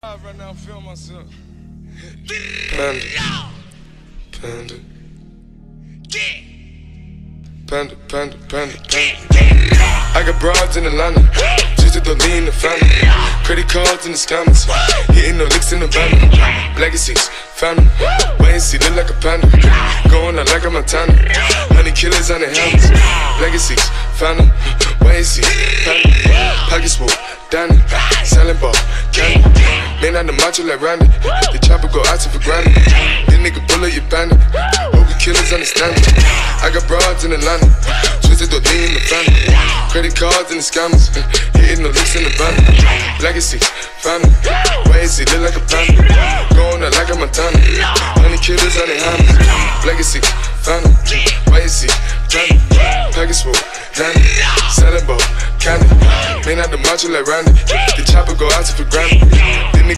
live right now, film myself. Panda. Panda. Panda, panda, panda, panda. I got broads in Atlanta, just to throw me in the family. Credit cards in the scammers, hitting no licks in the van. Legacies, family, wait and see, look like a panda. Going out like a Montana, 100 killers on the helmets. Legacies, family, wait and see, family. Pockets full, Danny, selling ball, candy. Man on the macho like Randy, the chopper go out for granted. This nigga bullet, you bandit. Hope the killers understand it. I got broads in Atlanta, twisted the D in the family. Credit cards and the scammers, hitting the licks in the van. Legacy, family, why is he look like a panda? Going out like a Montana, 100 killers on their hands. Legacy, family, why is he panda? Package full, Danny, selling ball, candy. Man out the macho like Randy, the chopper go out for granted.